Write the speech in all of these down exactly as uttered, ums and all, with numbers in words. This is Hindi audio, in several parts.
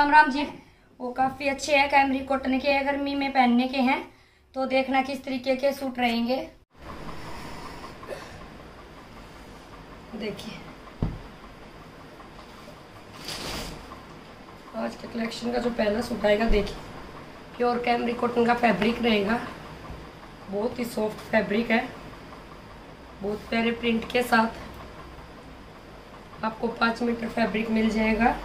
राम राम जी। वो काफ़ी अच्छे हैं, कैमरी कॉटन के, गर्मी में पहनने के हैं। तो देखना किस तरीके के सूट रहेंगे। देखिए आज के कलेक्शन का जो पहला सूट आएगा, देखिए प्योर कैमरी कॉटन का फैब्रिक रहेगा। बहुत ही सॉफ्ट फैब्रिक है, बहुत प्यारे प्रिंट के साथ आपको पाँच मीटर फैब्रिक मिल जाएगा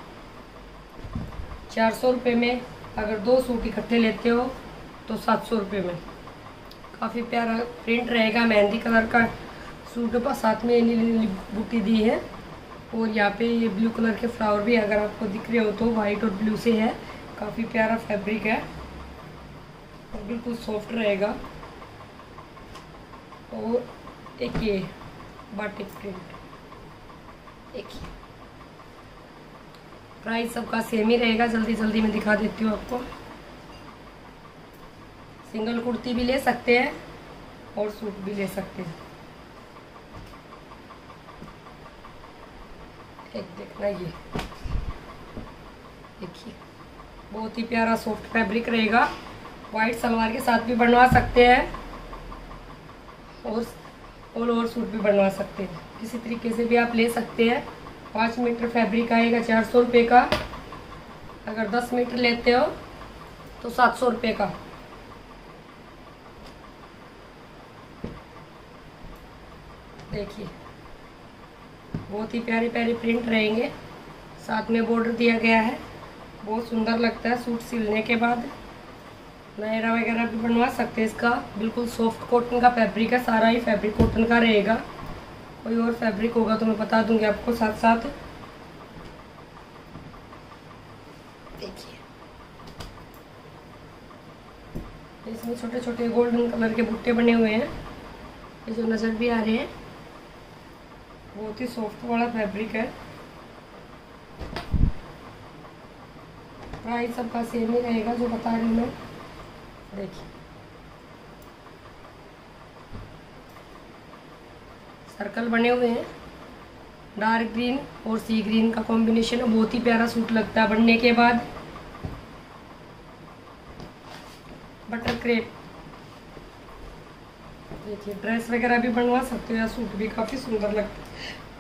चार सौ रुपये में। अगर दो सूट इकट्ठे लेते हो तो सात सौ रुपये में। काफ़ी प्यारा प्रिंट रहेगा, मेहंदी कलर का सूट पर साथ में नीली बूटी दी है। और यहाँ पे ये ब्लू कलर के फ्लावर भी अगर आपको दिख रहे हो तो वाइट और ब्लू से है। काफ़ी प्यारा फैब्रिक है और बिल्कुल सॉफ्ट रहेगा। और एक ये बाटिक प्रिंट, देखिए प्राइस सबका सेम ही रहेगा। जल्दी जल्दी मैं दिखा देती हूँ आपको। सिंगल कुर्ती भी ले सकते हैं और सूट भी ले सकते हैं। एक देखना, ये देखिए बहुत ही प्यारा सॉफ्ट फैब्रिक रहेगा। वाइट सलवार के साथ भी बनवा सकते हैं और ऑल ओवर सूट भी बनवा सकते हैं। किसी तरीके से भी आप ले सकते हैं। पाँच मीटर फैब्रिक आएगा चार सौ रुपये का। अगर दस मीटर लेते हो तो सात सौ रुपये का। देखिए बहुत ही प्यारे प्यारे प्रिंट रहेंगे, साथ में बॉर्डर दिया गया है। बहुत सुंदर लगता है सूट सिलने के बाद। नायरा वगैरह भी बनवा सकते हैं इसका। बिल्कुल सॉफ्ट कॉटन का फैब्रिक है, सारा ही फैब्रिक कॉटन का रहेगा। कोई और फैब्रिक होगा तो मैं बता दूंगी आपको साथ साथ। देखिए इसमें छोटे छोटे गोल्डन कलर के बुट्टे बने हुए हैं, ये जो नज़र भी आ रहे हैं। बहुत ही सॉफ्ट वाला फैब्रिक है। प्राइस सबका सेम ही रहेगा जो बता रही हूँ मैं। देखिए सर्कल बने हुए हैं, डार्क ग्रीन और सी ग्रीन का कॉम्बिनेशन है। बहुत ही प्यारा सूट लगता है बनने के बाद। बटर क्रेप, देखिए ड्रेस वगैरह भी बनवा सकते हो या सूट भी काफ़ी सुंदर लगता है।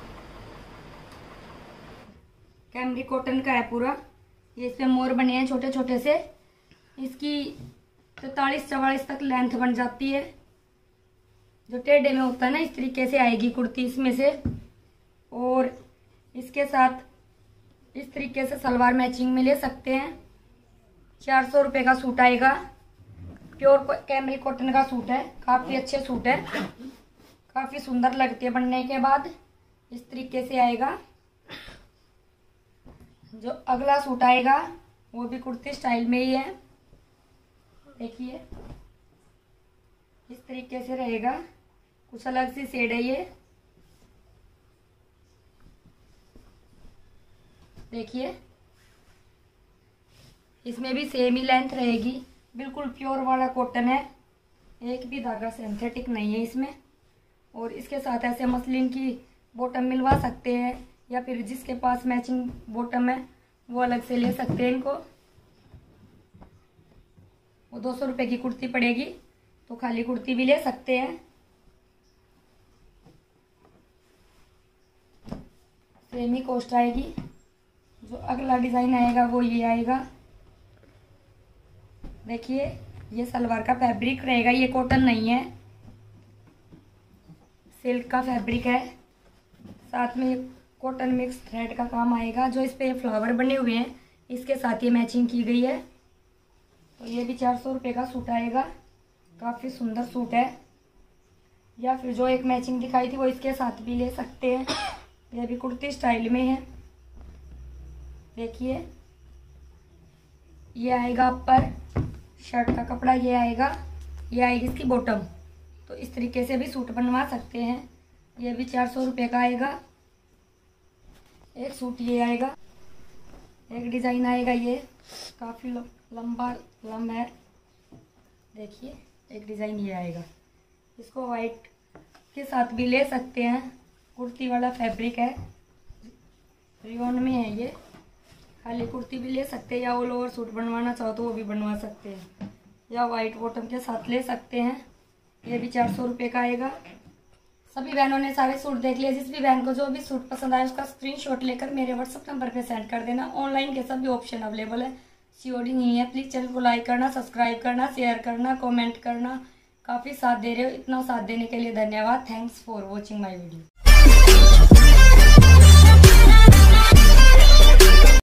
कैमरी कॉटन का है पूरा। ये इसमें मोर बने हैं छोटे छोटे से। इसकी तैतालीस चवालीस तक लेंथ बन जाती है। जो टेढ़े में होता है ना, इस तरीके से आएगी कुर्ती इसमें से। और इसके साथ इस तरीके से सलवार मैचिंग में ले सकते हैं। चार सौ रुपये का सूट आएगा। प्योर कैमरी कॉटन का सूट है, काफ़ी अच्छे सूट है, काफ़ी सुंदर लगती है बनने के बाद। इस तरीके से आएगा। जो अगला सूट आएगा वो भी कुर्ती स्टाइल में ही है। देखिए इस तरीके से रहेगा, कुछ अलग सी शेड है ये। देखिए इसमें भी सेम ही लेंथ रहेगी। बिल्कुल प्योर वाला कॉटन है, एक भी धागा सिंथेटिक नहीं है इसमें। और इसके साथ ऐसे मसलिन की बॉटम मिलवा सकते हैं, या फिर जिसके पास मैचिंग बॉटम है वो अलग से ले सकते हैं इनको। वो दो सौ रुपये की कुर्ती पड़ेगी तो खाली कुर्ती भी ले सकते हैं। सेम ही कॉस्ट आएगी। जो अगला डिज़ाइन आएगा वो ये आएगा। देखिए ये सलवार का फैब्रिक रहेगा, ये कॉटन नहीं है, सिल्क का फैब्रिक है। साथ में कॉटन मिक्स थ्रेड का काम आएगा। जो इस पे फ्लावर बने हुए हैं इसके साथ ये मैचिंग की गई है। तो ये भी चार सौ रुपये का सूट आएगा। काफ़ी सुंदर सूट है। या फिर जो एक मैचिंग दिखाई थी वो इसके साथ भी ले सकते हैं। ये भी कुर्ती स्टाइल में है। देखिए ये आएगा ऊपर शर्ट का कपड़ा, ये आएगा, ये आएगी इसकी बॉटम। तो इस तरीके से भी सूट बनवा सकते हैं। ये भी चार सौ रुपये का आएगा। एक सूट ये आएगा। एक डिज़ाइन आएगा, ये काफ़ी लंबा लंबा है। देखिए एक डिज़ाइन ये आएगा। इसको वाइट के साथ भी ले सकते हैं। कुर्ती वाला फैब्रिक है, रियोन में है ये। खाली कुर्ती भी ले सकते हैं, या ऑल ओवर सूट बनवाना चाहो तो वो भी बनवा सकते हैं, या वाइट बॉटम के साथ ले सकते हैं। ये भी चार सौ रुपये का आएगा। सभी बहनों ने सारे सूट देख लिए। जिस भी बहन को जो भी सूट पसंद आए उसका स्क्रीनशॉट लेकर मेरे व्हाट्सएप नंबर पे सेंड कर देना। ऑनलाइन के सभी ऑप्शन अवेलेबल है, सीओडी नहीं है। प्लीज़ चैनल को लाइक करना, सब्सक्राइब करना, शेयर करना, कमेंट करना। काफ़ी साथ दे रहे हो, इतना साथ देने के लिए धन्यवाद। Thanks for watching my video.